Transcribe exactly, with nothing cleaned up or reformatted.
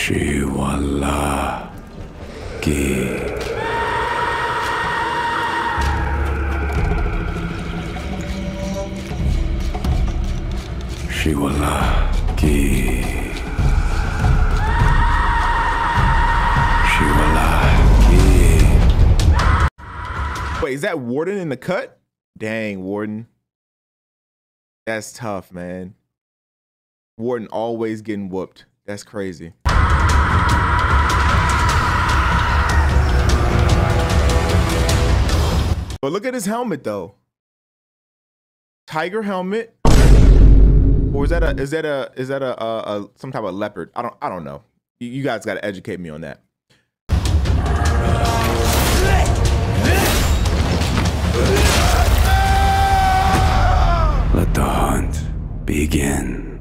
Shiwala ki. Shiwala ki. Shiwala ki. Wait, is that Warden in the cut? Dang, Warden. That's tough, man. Warden always getting whooped. That's crazy. But look at his helmet though. Tiger helmet. Or is that a is that a is that a, a, a some type of leopard? I don't I don't know. You, you guys got to educate me on that. Let the hunt begin.